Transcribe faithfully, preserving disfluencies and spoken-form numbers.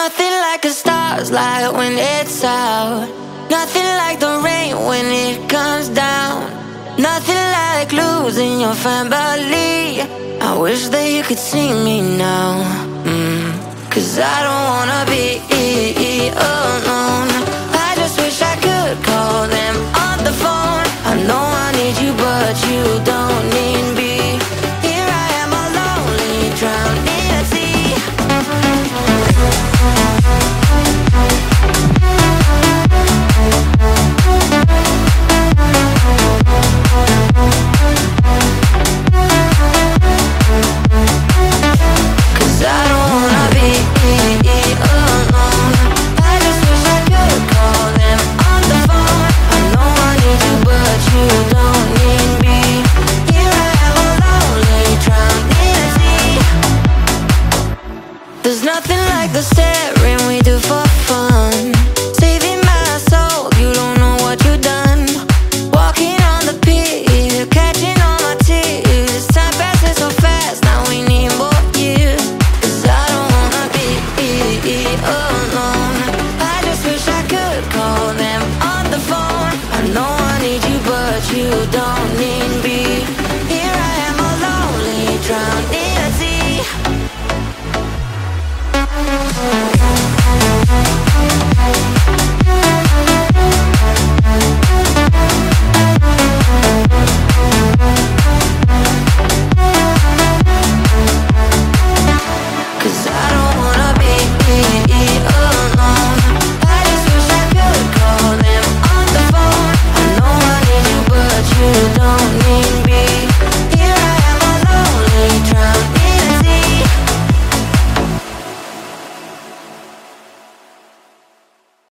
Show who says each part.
Speaker 1: Nothing like a star's light when it's out. Nothing like the rain when it comes down. Nothing like losing your family. I wish that you could see me now. mm. Cause I don't wanna be alone. I just wish I could call them on the phone. I know I need you but you don't need me. Here I am all lonely, drowned in a sea. Cause I don't wanna be alone. I just wish I could call them on the phone. I know I need you but you don't need me. Here I am all lonely, drowned in a sea. There's nothing like the staring we do for fun. Saving my soul, you don't know what you've done. Walking on the pier, catching all my tears. Time passes so fast, now we need more years. Cause I don't wanna be alone. I just wish I could call them on the phone. I know I need you but you don't need me. Here I am all lonely, drowned in a sea. Cause I don't wanna be alone. I just wish I could call them on the phone. I know I need you but you don't need me.